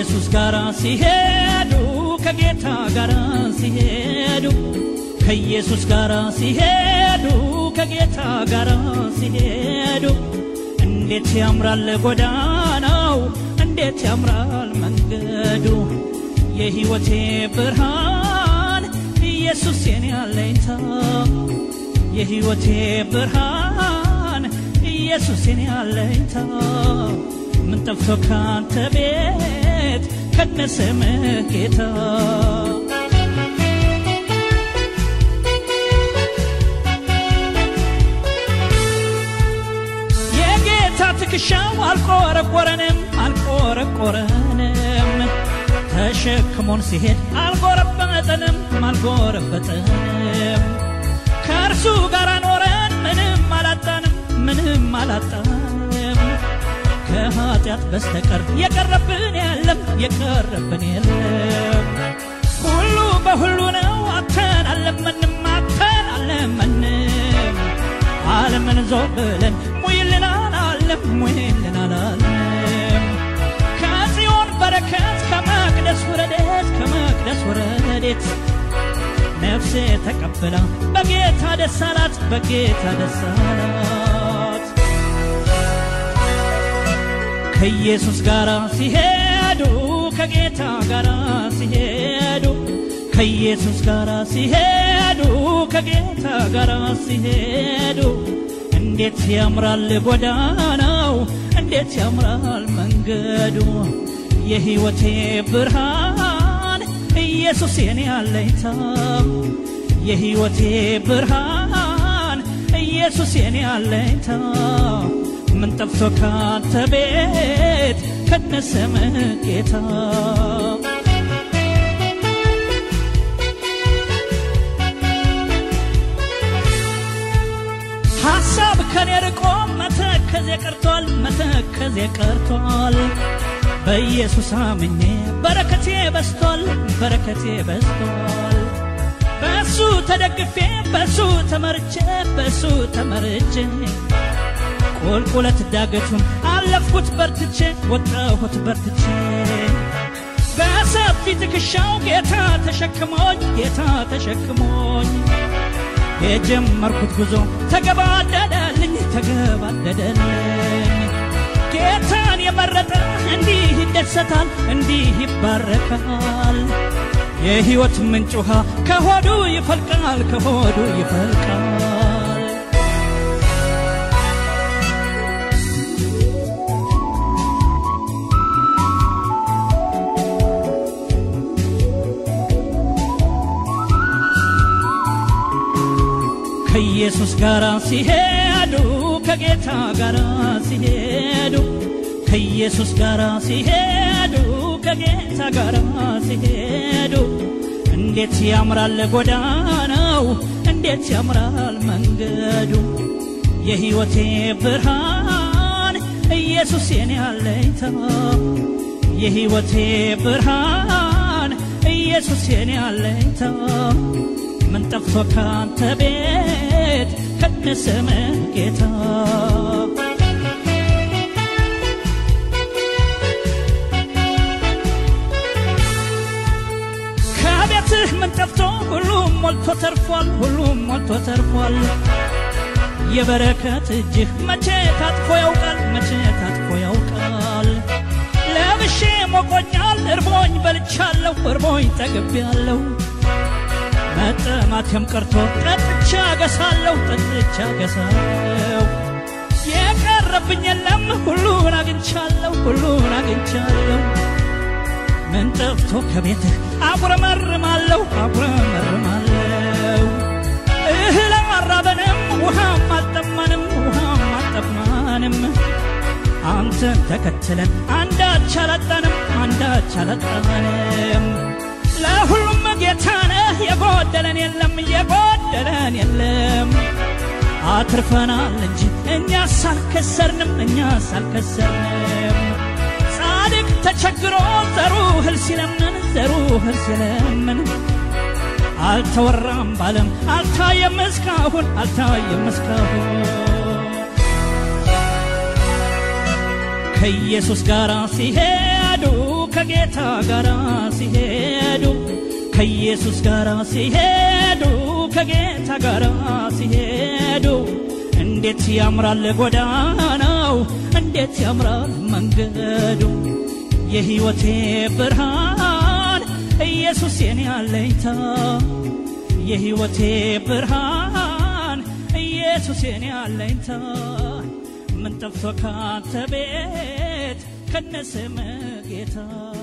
ከኢየሱስ ጋር ሲሄዱ ከጌታ ጋር ሲሄዱ ከኢየሱስ ጋር ሲሄዱ ከጌታ ጋር ሲሄዱ እንዴት ያምራል ጎዳናው እንዴት ያምራል መንገዱ የሕይወቴ ብርሃን ኢየሱስ የኔ አለኝታ የሕይወቴ ብርሃን ኢየሱስ የኔ አለኝታ ምን ጠፍቶ ካንተ ቤት ከነስምህ ጌታ የጌታ ትከሻው አልቆረቆረንም ተሸክሞን ሲሄድ አልጎረበጠንም ከእርሱ ጋር ኖረን ምንም አላጣንም ከኃጢአት በስተቀር የቀረብን የለም ሁሉ በሁሉ ነው አተን አለመንም ዓለምን ዞብለን ሙይልናል ከጽዮን በረከት ከመቅደስ ወረደት ነፍሴ ተቀበላ በጌታ ደስ አላት ከኢየሱስ ጋር ሲሄዱ ከጌታ ጋር ሲሄዱ ከኢየሱስ ጋር ሲሄዱ ከጌታ ጋር ሲሄዱ እንዴት ያምራል ጎዳናው እንዴት ያምራል መንገዱ የሕይወቴ ብርሃን ኢየሱስ የኔ አለኝታ የሕይወቴ ብርሃን ኢየሱስ የኔ አለኝታ ምን ጠፍቶ ካንተ ቤት ከነስምህ ጌታ ሐሳብ ከኔ ርቆ መተከዜ ቀርቷል በኢየሱስ አምኜ በረከቴ በስቷል በሱ ተደግፌ በሱ ተመርጬ ቁልቁለት ዳገቱን አለፍኩት በርትቼ ወጣሁት በርትቼ በሰፊ ትከሻው ጌታ ተሸክሞኝ የጀመርኩት ጉዞ ተገባደደልኝ ጌታን የመረጠ እንዲህ ይደሰታል እንዲህ ይባረካል የሕይወት ምንጭ ውሃ ከሆዱ ይፈልቃል ከኢየሱስ ጋር ሲሄዱ ከጌታ ጋር ሲሄዱ ከኢየሱስ ጋር ሲሄዱ ከጌታ ጋር ሲሄዱ እንዴት ያምራል ጎዳናው እንዴት ያምራል መንገዱ የሕይወቴ ብርሃን ኢየሱስ የኔ አለኝታ የሕይወቴ ብርሃን ኢየሱስ የኔ አለኝታ ምን ጠፍቶ ካንተ ቤት ከነስምህ ጌታ ከቤትህ ምን ጠፍቶ ሁሉም ሞልቶ ተርፏል የበረከት እጅህ መቼ ታጥፎ ያውቃል ለብሼ ሞቆኛል እርቦኝ በልቻለሁ ጠግቤያለሁ መጠማቴም ቀርቶ ጠጥቻ ገሳለሁ የቀረብኝ የለም ሁሉን አግኝቻለሁ ምን ጠፍቶ ከቤትህ አጉረመርማለሁ እህል አራበንም ውሃም አልጠማንም አንተን ተከትለን አንዳች አላጣንም ለሁሉም ጌታ ነህ የጎደለን የለም አትርፈናል እንጂ እኛስ አልከሰርንም ጻድቅ ተቸግሮ ዘሩ እህል ሲለምን አልተወራም ባለም አልታየም እስካሁን ከኢየሱስ ጋር ሲሄዱ ከጌታ ጋር ሲሄዱ ከኢየሱስ ጋር ሲሄዱ ከጌታ ጋር ሲሄዱ እንዴት ያምራል ጎዳናው እንዴት ያምራል መንገዱ የሕይወቴ ብርሃን ኢየሱስ የኔ አለኝታ የሕይወቴ ብርሃን ኢየሱስ የኔ አለኝታ ምን ጠፍቶ ካንተ ቤት ከነስም ጌታ